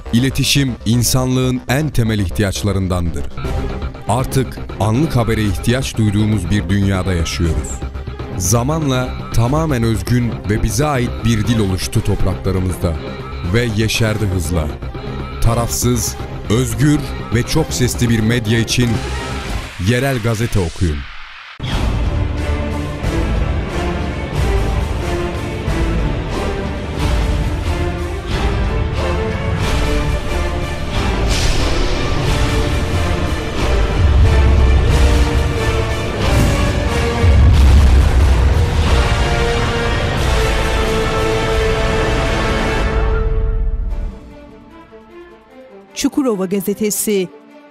İletişim, insanlığın en temel ihtiyaçlarındandır. Artık anlık habere ihtiyaç duyduğumuz bir dünyada yaşıyoruz. Zamanla tamamen özgün ve bize ait bir dil oluştu topraklarımızda ve yeşerdi hızla. Tarafsız, özgür ve çok sesli bir medya için yerel gazete okuyun. Çukurova Gazetesi.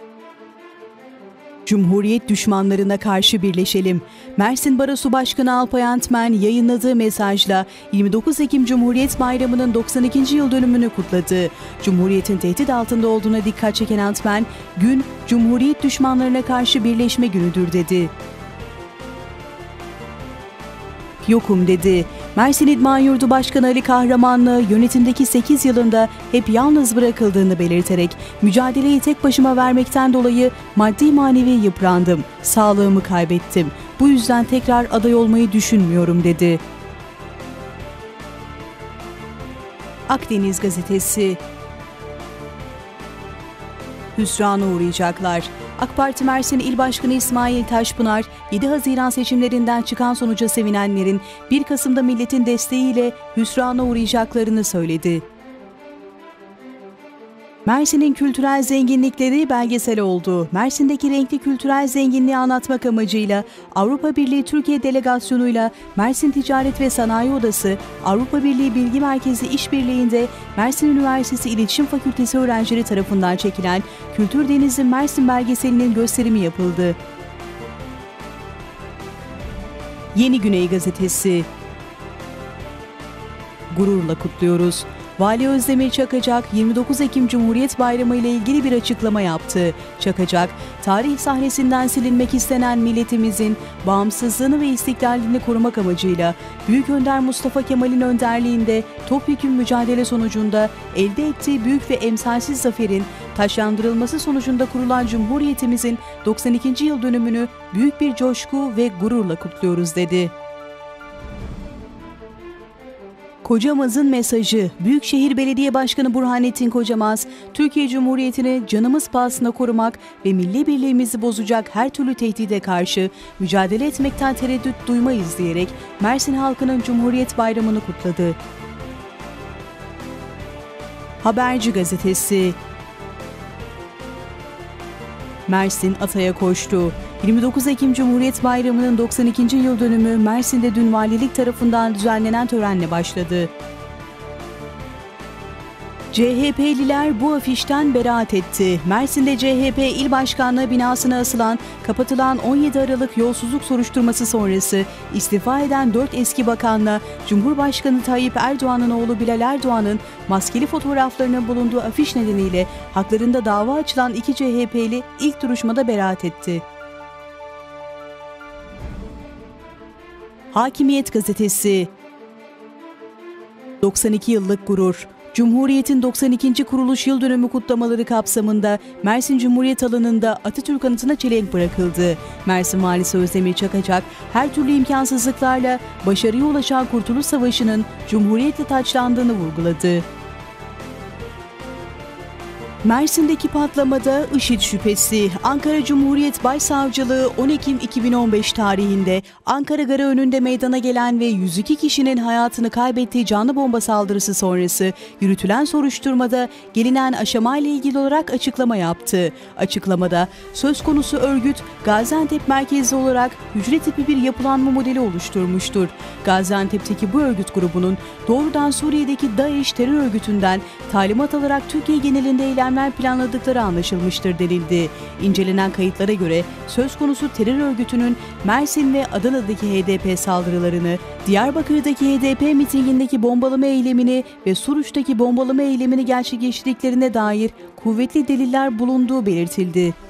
Cumhuriyet düşmanlarına karşı birleşelim. Mersin Barosu Başkanı Alpay Antmen yayınladığı mesajla 29 Ekim Cumhuriyet Bayramı'nın 92. yıl dönümünü kutladı. Cumhuriyetin tehdit altında olduğuna dikkat çeken Antmen, gün Cumhuriyet düşmanlarına karşı birleşme günüdür dedi. Yokum dedi. Mersin İdman Yurdu Başkanı Ali Kahramanlı yönetimdeki 8 yılında hep yalnız bırakıldığını belirterek mücadeleyi tek başıma vermekten dolayı maddi manevi yıprandım, sağlığımı kaybettim. Bu yüzden tekrar aday olmayı düşünmüyorum dedi. Akdeniz Gazetesi. Hüsrana uğrayacaklar. AK Parti Mersin İl Başkanı İsmail Taşpınar, 7 Haziran seçimlerinden çıkan sonuca sevinenlerin 1 Kasım'da milletin desteğiyle hüsrana uğrayacaklarını söyledi. Mersin'in kültürel zenginlikleri belgesel oldu. Mersin'deki renkli kültürel zenginliği anlatmak amacıyla Avrupa Birliği Türkiye Delegasyonu'yla Mersin Ticaret ve Sanayi Odası, Avrupa Birliği Bilgi Merkezi İşbirliği'nde Mersin Üniversitesi İletişim Fakültesi öğrencileri tarafından çekilen Kültür Denizi Mersin belgeselinin gösterimi yapıldı. Yeni Güney Gazetesi. Gururla kutluyoruz. Vali Özdemir Çakacak, 29 Ekim Cumhuriyet Bayramı ile ilgili bir açıklama yaptı. Çakacak, tarih sahnesinden silinmek istenen milletimizin bağımsızlığını ve istiklalini korumak amacıyla Büyük Önder Mustafa Kemal'in önderliğinde topyekün mücadele sonucunda elde ettiği büyük ve emsalsiz zaferin taşlandırılması sonucunda kurulan Cumhuriyetimizin 92. yıl dönümünü büyük bir coşku ve gururla kutluyoruz dedi. Kocamaz'ın mesajı. Büyükşehir Belediye Başkanı Burhanettin Kocamaz, Türkiye Cumhuriyeti'ni canımız pahasına korumak ve milli birliğimizi bozacak her türlü tehdide karşı mücadele etmekten tereddüt duymayız diyerek Mersin halkının Cumhuriyet Bayramı'nı kutladı. Haberci Gazetesi. Mersin Atay'a koştu. 29 Ekim Cumhuriyet Bayramı'nın 92. yıl dönümü Mersin'de dün valilik tarafından düzenlenen törenle başladı. CHP'liler bu afişten beraat etti. Mersin'de CHP İl Başkanlığı binasına asılan, kapatılan 17 Aralık yolsuzluk soruşturması sonrası istifa eden 4 eski bakanla Cumhurbaşkanı Tayyip Erdoğan'ın oğlu Bilal Erdoğan'ın maskeli fotoğraflarının bulunduğu afiş nedeniyle haklarında dava açılan 2 CHP'li ilk duruşmada beraat etti. Hakimiyet Gazetesi. 92 yıllık gurur. Cumhuriyet'in 92. kuruluş yıl dönümü kutlamaları kapsamında Mersin Cumhuriyet alanında Atatürk anıtına çelenk bırakıldı. Mersin Valisi Özdemir Çakacak, her türlü imkansızlıklarla başarıya ulaşan Kurtuluş Savaşı'nın Cumhuriyet'le taçlandığını vurguladı. Mersin'deki patlamada IŞİD şüphesi. Ankara Cumhuriyet Başsavcılığı 10 Ekim 2015 tarihinde Ankara Garı önünde meydana gelen ve 102 kişinin hayatını kaybettiği canlı bomba saldırısı sonrası yürütülen soruşturmada gelinen aşamayla ilgili olarak açıklama yaptı. Açıklamada söz konusu örgüt Gaziantep merkezli olarak hücre tipi bir yapılanma modeli oluşturmuştur. Gaziantep'teki bu örgüt grubunun doğrudan Suriye'deki DAEŞ terör örgütünden talimat alarak Türkiye genelinde eylemler planladıkları anlaşılmıştır denildi. İncelenen kayıtlara göre söz konusu terör örgütünün Mersin ve Adana'daki HDP saldırılarını, Diyarbakır'daki HDP mitingindeki bombalama eylemini ve Suruç'taki bombalama eylemini gerçekleştirdiklerine dair kuvvetli deliller bulunduğu belirtildi.